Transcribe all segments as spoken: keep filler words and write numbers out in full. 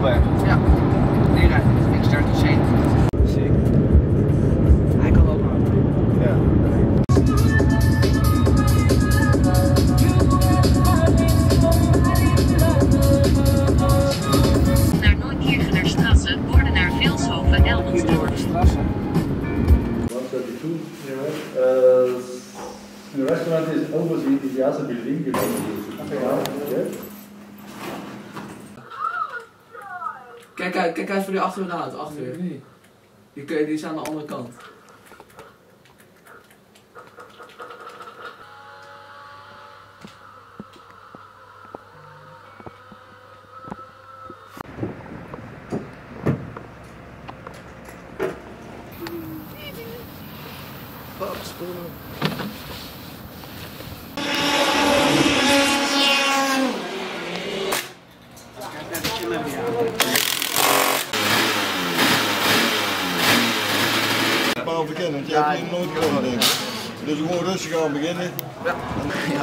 Robert. Ja, die rijdt. Ik start de zee. Zeker. Hij kan ook maar. Ja. Naar Neukirchener Straße, worden naar Vilshofen, Elmensdorf. Uh, the restaurant is opposite the other building. You know. Kijk uit, kijk uit voor die achter de auto, achter je. Die, die is aan de andere kant. Paal verkennen, want jij hebt hier nooit gewonnen, denk ik. Dus gewoon rustig aan beginnen. Ja. Ja.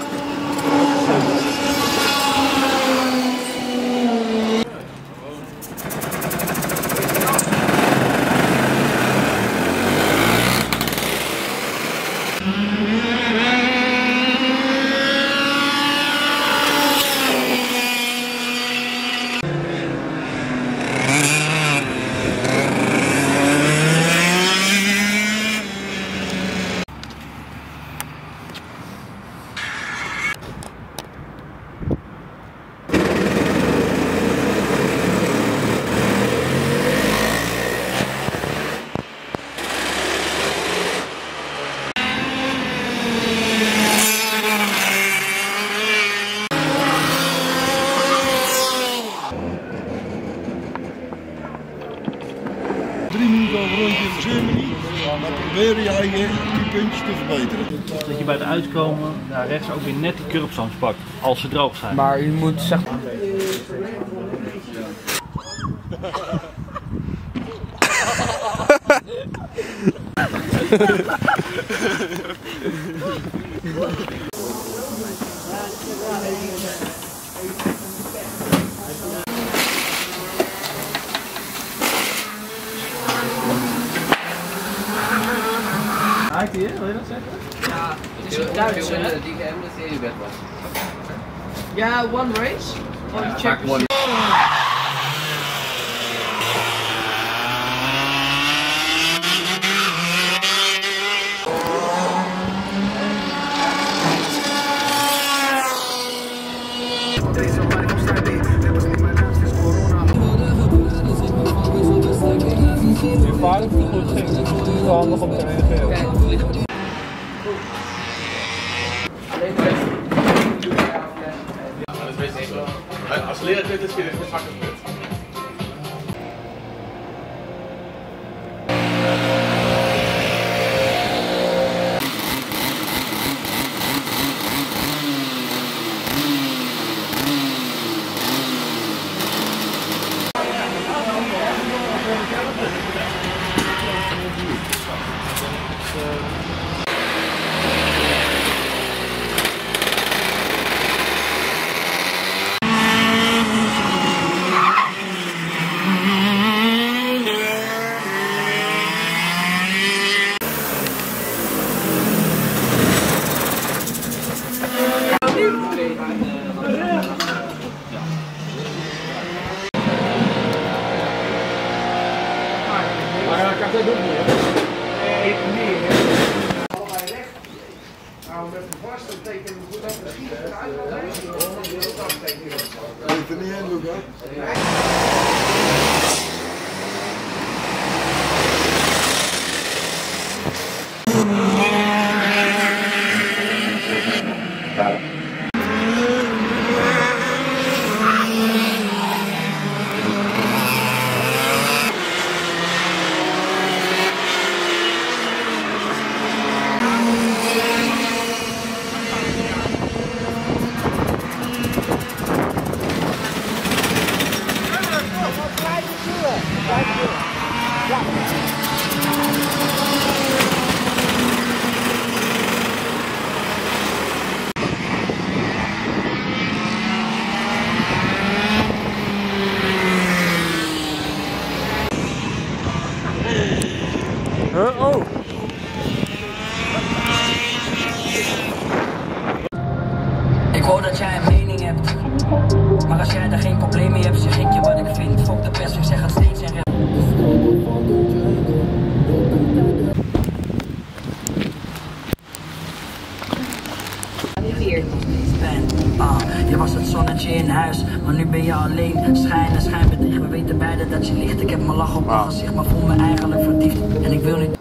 Drie minuten over rondje in zeven minuten. Dan probeer je eigen die puntjes te verbeteren. Dat je bij het uitkomen daar rechts ook weer net die curbstones pakt, als ze droog zijn. Maar je moet zeg maar... Haakt hij, wil je dat zeggen? Ja, het is een Duits, hè? Die geëmneteerde bed was. Ja, one race? Or you check one. Je vader goed ging. Het is wel handig om te reageren. Als leraar kun je het spelen, is het makkelijk. Dat doet niet, hè? Nee, nee. Allebei recht. Nou, met de vast, dan tekenen we goed af de schiet eruit. Ik vind niet in, Luca. veertien. Ah, je was het zonnetje in huis, maar nu ben je alleen. Schijn en schijnbedrieg, we weten beide dat je ligt. Ik heb mijn lach op mijn gezicht, maar voel me eigenlijk verliefd. En ik wil niet...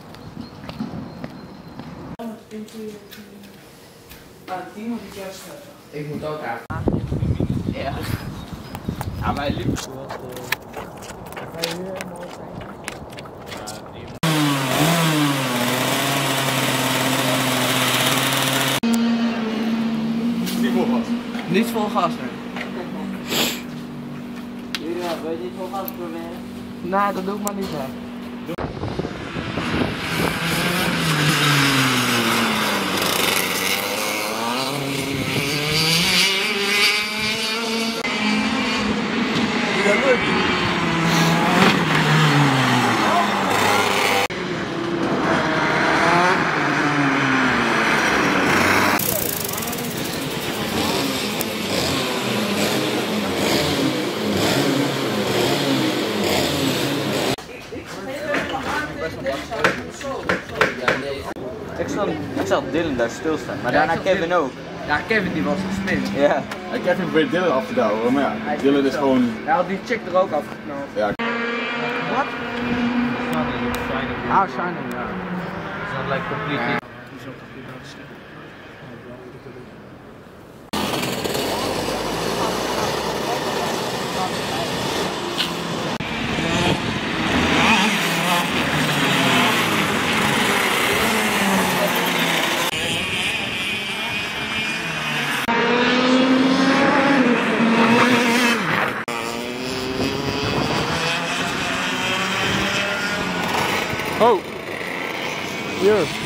Ik moet ook eigenlijk. Ja. Ja, wij liepen. Niet vol gas. Niet vol gas, hè? Ja, wil je niet vol gas proberen? Nee, dat doe ik maar niet, hè. Ik zag, ik zag Dylan daar stilstaan, maar daarna Kevin ook. Ja, Kevin die was gesmeerd. Ja. Ik heb hem bij Dylan af te douwen, maar ja, Dylan is gewoon... Hij had die chick er ook afgeknald. Ja. Wat? Ah, Shining, ja. It's not like completely. Oh! Yes.